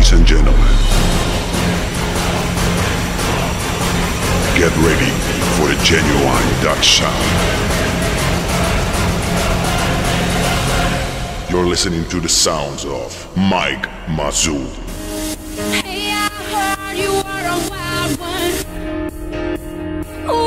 Ladies and gentlemen, get ready for the genuine Dutch sound. You're listening to the sounds of Mike Mazoo. Hey, I heard you were a wild one.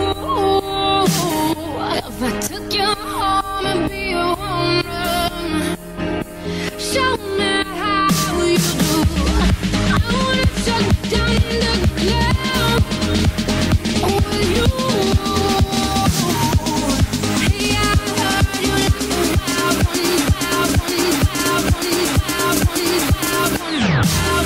Ooh, if I took you home and be your woman, show me how you do. I wanna shut down the club with you. Hey, I heard you like a wild one, wild one, wild one, wild one, wild one, wild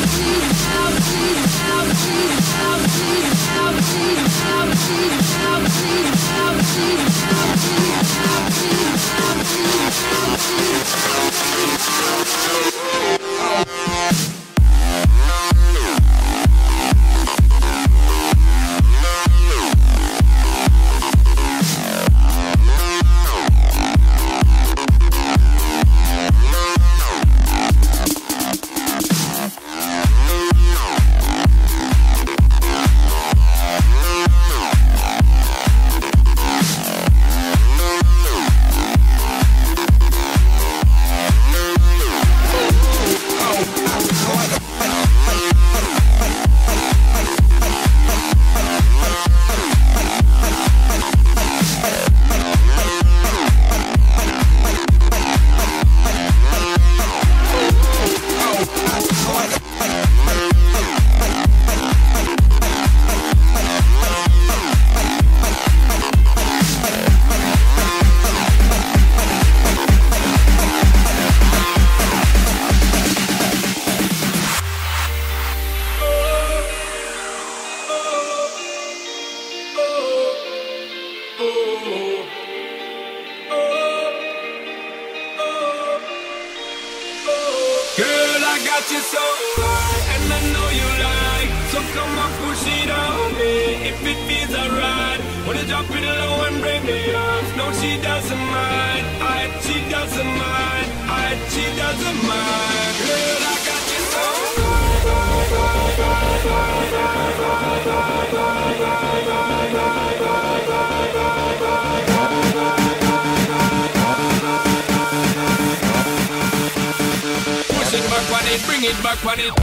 bring it back on it.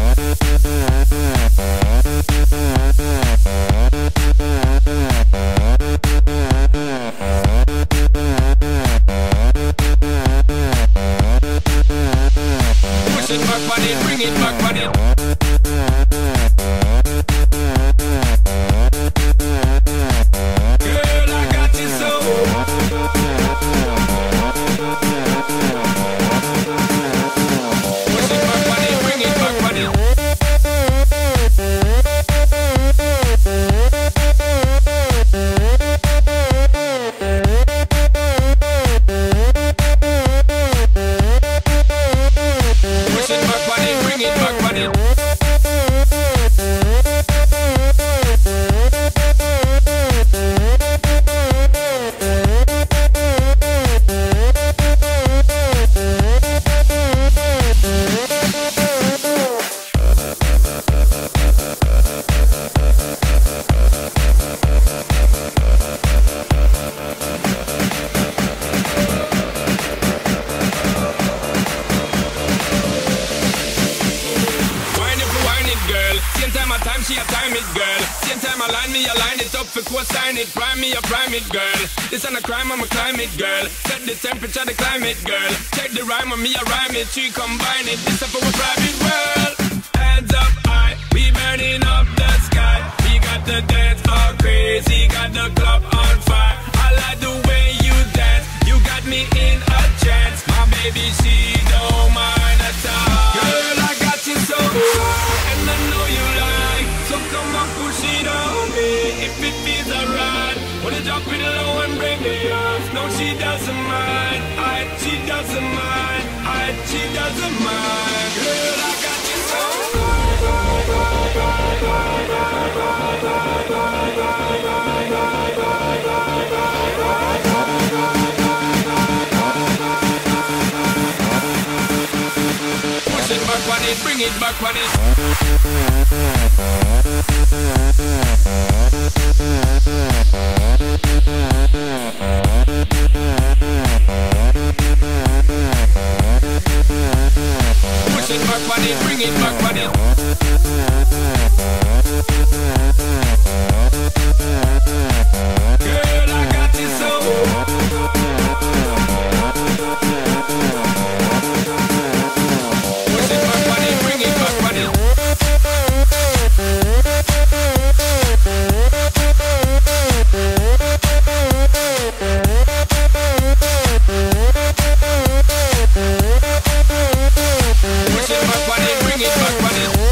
Push it back on it, bring it back on it. Girl, I got you so. Push it back on it, bring it back on it. Push it back on it, bring it back on it. She a time it, girl. Same time I line it up for co-sign it. Prime me, I prime it, girl. This ain't a crime, I'm a climate, girl. Set the temperature, the climate, girl. Check the rhyme on me, I rhyme it. She combine it. This up for a private world. Hands up high, we burning up the sky. We got the dance all crazy, got the club on fire. I like the way you dance, you got me in a trance. My baby, she don't mind at all. Girl, I got you so high, and I know you like. So come on, push it on me, if it feels alright. Wanna drop it low and bring me up. No, she doesn't mind, she doesn't mind, she doesn't mind. Girl, I got you so Push it back, it, bring it back on it. Push it back on it, bring it back on it. Girl, I got this soul. Push it back on it, bring it back on it. Push it back on it, bring it back on it.